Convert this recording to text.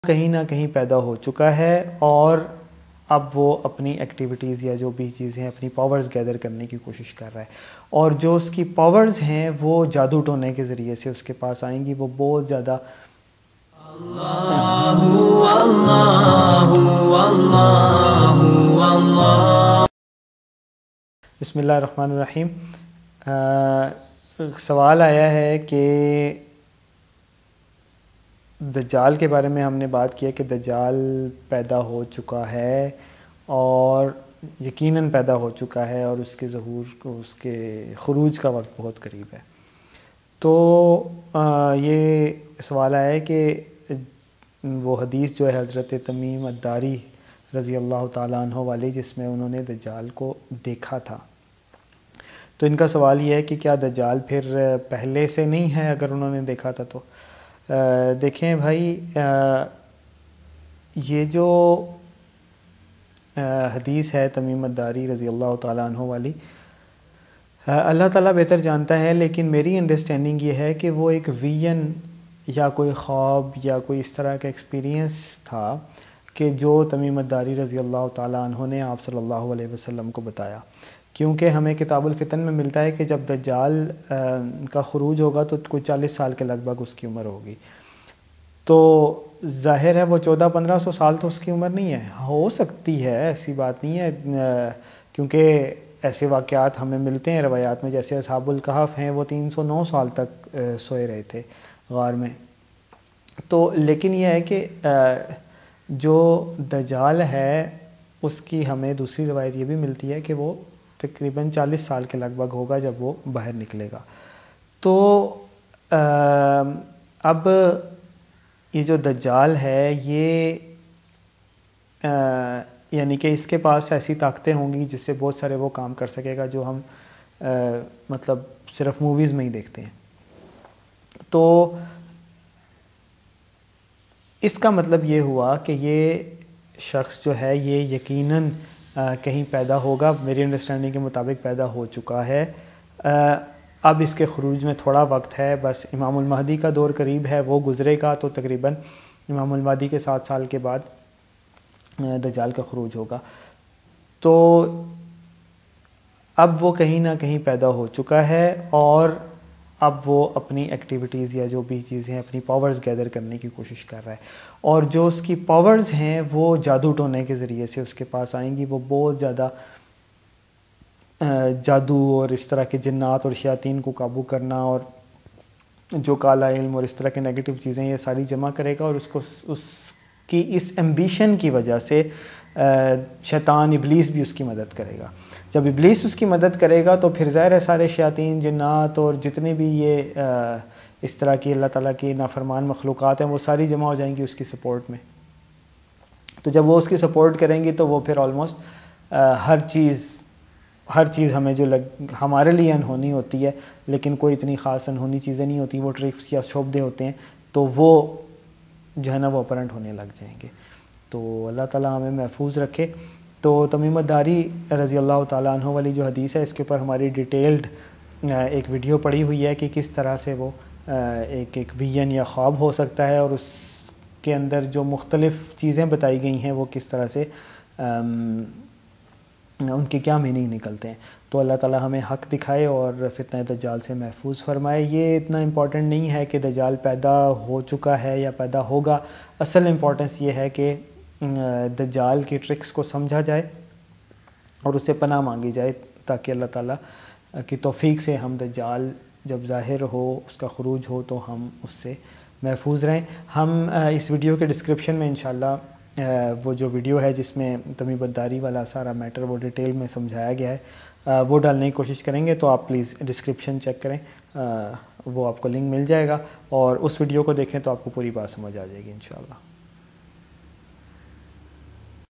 کہیں نہ کہیں پیدا ہو چکا ہے اور اب وہ اپنی ایکٹیویٹیز یا جو بھی چیزیں اپنی پاورز گیدر کرنے کی کوشش کر رہا ہے، اور جو اس کی پاورز ہیں وہ جادو ٹونے کے ذریعے سے اس کے پاس آئیں گی. وہ بہت زیادہ بسم اللہ الرحمن الرحیم. سوال آیا ہے کہ دجال کے بارے میں ہم نے بات کیا کہ دجال پیدا ہو چکا ہے اور یقیناً پیدا ہو چکا ہے اور اس کے ظہور کو، اس کے خروج کا وقت بہت قریب ہے. تو یہ سوال آیا ہے کہ وہ حدیث جو ہے حضرت تمیم الداری رضی اللہ تعالیٰ عنہ والی، جس میں انہوں نے دجال کو دیکھا تھا. تو ان کا سوال یہ ہے کہ کیا دجال پھر پہلے سے نہیں ہے اگر انہوں نے دیکھا تھا تو؟ دیکھیں بھائی، یہ جو حدیث ہے تمیم الداری رضی اللہ تعالیٰ عنہ والی، اللہ تعالیٰ بہتر جانتا ہے، لیکن میری انڈرسٹینڈنگ یہ ہے کہ وہ ایک ویژن یا کوئی خواب یا کوئی اس طرح کا ایکسپیرینس تھا کہ جو تمیم الداری رضی اللہ تعالیٰ عنہ نے آپ صلی اللہ علیہ وسلم کو بتایا. کیونکہ ہمیں کتاب الفتن میں ملتا ہے کہ جب دجال کا خروج ہوگا تو کوئی 40 سال کے لگ بھگ اس کی عمر ہوگی. تو ظاہر ہے وہ 1400-1500 سال تو اس کی عمر نہیں ہے. ہو سکتی ہے، ایسی بات نہیں ہے، کیونکہ ایسے واقعات ہمیں ملتے ہیں روایات میں، جیسے اصحاب الکہف ہیں، وہ 309 سال تک سوئے رہے تھے غار میں. تو لیکن یہ ہے کہ جو دجال ہے اس کی ہمیں دوسری روایت یہ بھی ملتی ہے کہ وہ تقریباً 40 سال کے لگ بھگ ہوگا جب وہ باہر نکلے گا. تو اب یہ جو دجال ہے یہ یعنی کہ اس کے پاس ایسی طاقتیں ہوں گی جس سے بہت سارے وہ کام کر سکے گا جو ہم مطلب صرف موویز میں ہی دیکھتے ہیں. تو اس کا مطلب یہ ہوا کہ یہ شخص جو ہے یہ یقیناً کہیں پیدا ہوگا. میری انڈرسٹینڈنگ کے مطابق پیدا ہو چکا ہے. اب اس کے خروج میں تھوڑا وقت ہے، بس امام المہدی کا دور قریب ہے، وہ گزرے گا تو تقریباً امام المہدی کے 7 سال کے بعد دجال کا خروج ہوگا. تو اب وہ کہیں نہ کہیں پیدا ہو چکا ہے اور اب وہ اپنی ایکٹیویٹیز یا جو بھی چیزیں اپنی پاورز گیدر کرنے کی کوشش کر رہا ہے، اور جو اس کی پاورز ہیں وہ جادو ٹونے کے ذریعے سے اس کے پاس آئیں گی. وہ بہت زیادہ جادو اور اس طرح کے جنات اور شیاطین کو قابو کرنا اور جو کالا علم اور اس طرح کے نیگیٹو چیزیں یہ ساری جمع کرے گا، اور اس کو اس کی اس ایمبیشن کی وجہ سے شیطان ابلیس بھی اس کی مدد کرے گا. جب ابلیس اس کی مدد کرے گا تو پھر ظاہر ہے سارے شیاطین، جنات اور جتنے بھی یہ اس طرح کی اللہ تعالیٰ کی نافرمان مخلوقات ہیں وہ ساری جمع ہو جائیں گی اس کی سپورٹ میں. تو جب وہ اس کی سپورٹ کریں گی تو وہ پھر آلموسٹ ہر چیز ہمیں جو ہمارے لیے انہونی ہوتی ہے لیکن کوئی اتنی خاص انہونی چیزیں نہیں ہوتی، وہ ٹرکس یا شعبدے ہوتے ہیں، تو وہ جو ہے نا وہ اپرنٹ ہونے لگ جائیں گے. تو اللہ تعالیٰ ہمیں محفوظ رکھے. تو تمیم الداری رضی اللہ تعالیٰ عنہ والی جو حدیث ہے اس کے اوپر ہماری ڈیٹیلڈ ایک ویڈیو پڑی ہوئی ہے کہ کس طرح سے وہ ایک ویژن یا خواب ہو سکتا ہے، اور اس کے اندر جو مختلف چیزیں بتائی گئی ہیں وہ کس طرح سے ان کے کیا میننگ نکلتے ہیں. تو اللہ تعالیٰ ہمیں حق دکھائے اور فتنہ دجال سے محفوظ فرمائے. یہ اتنا امپورٹنٹ نہیں ہے کہ دجال پیدا ہو چکا ہے یا پیدا ہوگا. اصل امپورٹنس یہ ہے کہ دجال کی ٹرکس کو سمجھا جائے اور اس سے پناہ مانگی جائے تاکہ اللہ تعالیٰ کی توفیق سے ہم دجال جب ظاہر ہو، اس کا خروج ہو، تو ہم اس سے محفوظ رہیں. ہم اس ویڈیو کے ڈسکرپشن میں انشاءاللہ وہ جو ویڈیو ہے جس میں تمیم الداری والا سارا میٹر وہ ڈیٹیل میں سمجھایا گیا ہے وہ ڈالنے کی کوشش کریں گے. تو آپ پلیز ڈسکرپشن چیک کریں، وہ آپ کو لنک مل جائے گا، اور اس ویڈیو کو دیکھیں تو آپ کو پوری بات سمجھ آ جائے گی انشاءاللہ.